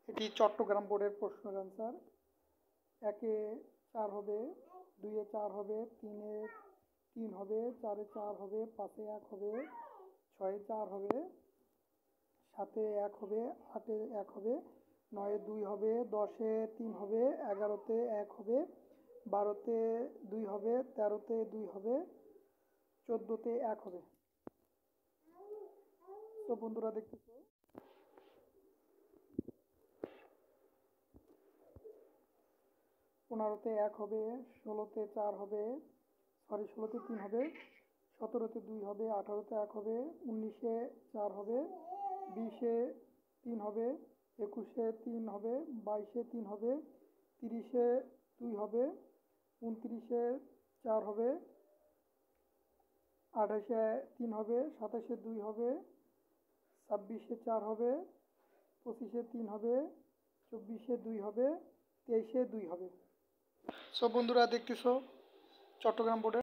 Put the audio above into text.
এটি চট্টগ্রাম বোর্ডের প্রশ্নের অ্যান্সার। 1-এ 4 হবে, 2-এ 4 হবে, 3-এ 3 হবে, 4-এ 4 হবে, 5-এ 1 হবে, 6-এ 4 হবে, 7-এ 1 হবে, 8-এ 1 হবে, 9-এ 2 হবে, 10-এ 3 হবে, 11-তে 1 হবে, 12-তে 2 হবে, 13-তে 2 হবে, 14-তে 1 হবে। তো বন্ধুরা দেখতেছো 15-তে 1 হবে, 16-তে 4 হবে, 16-তে 3 হবে, 17-তে 2 হবে, 18-তে 1 হবে, 19-এ 4 হবে, 20-এ 3 হবে, 21-এ 3 হবে, 22-এ 3 হবে, 30-এ 2 হবে, 29-এ 4 হবে, 28-এ 3 হবে, 27-এ 2 হবে, 26-এ 4 হবে, 25-এ 3 হবে, 24-এ 2 হবে, 23-এ 2 হবে। সব বন্ধুরা দেখতেছো চট্টগ্রাম বোর্ডে